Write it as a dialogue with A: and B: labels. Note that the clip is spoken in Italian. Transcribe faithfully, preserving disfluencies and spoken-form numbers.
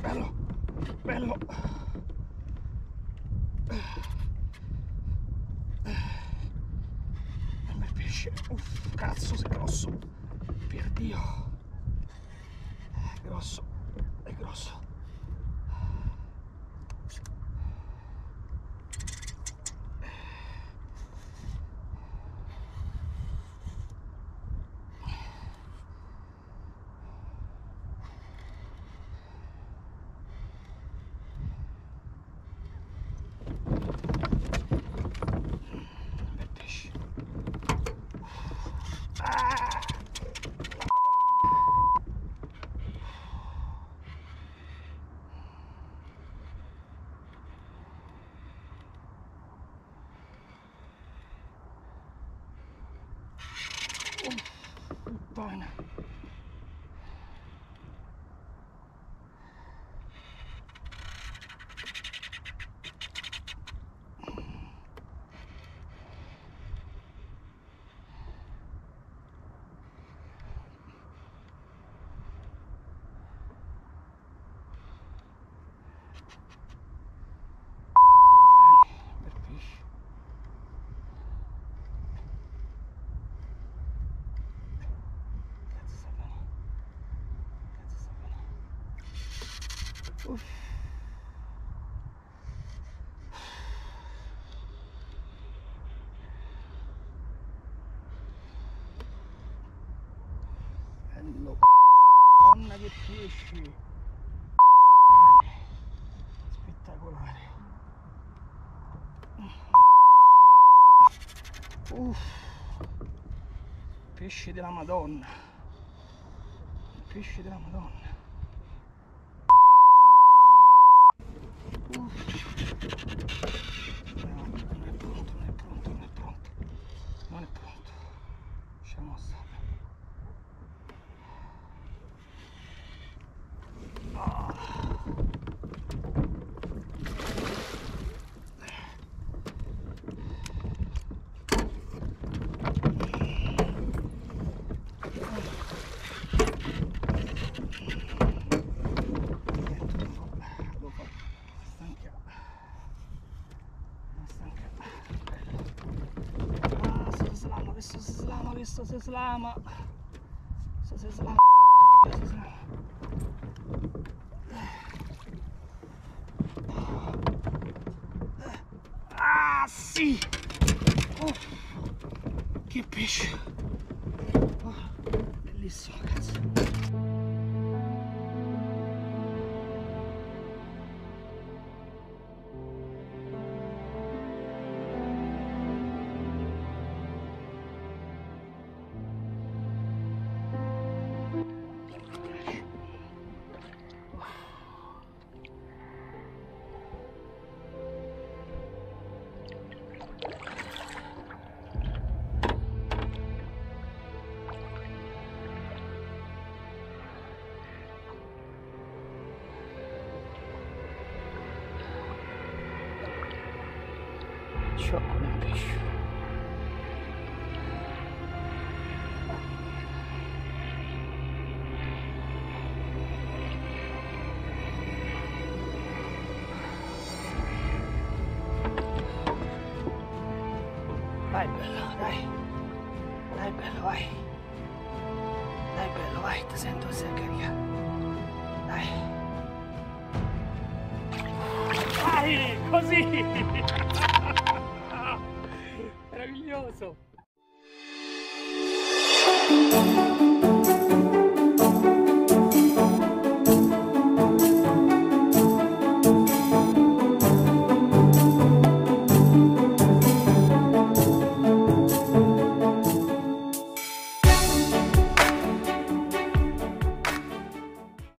A: bello, bello. Un bel pesce. Uff, cazzo, sei grosso. Per Dio. È grosso, è grosso. Puttana. Uff. Bello, donna che pesci, spettacolare. Uff. Pesce della Madonna, pesce della Madonna. No, non è pronto, non è pronto, non è pronto, non è pronto. Lasciamo stare. Oh. Questo si slama, questo si slama, questo si slama, questo si slama. Ah sì! Oh, che pesce! Oh, bellissimo, cazzo! Sciocco un pesce. Dai bello, dai. Dai bello, vai. Dai bello, vai, ti sento che sei carica. Dai. Dai, così! Meraviglioso!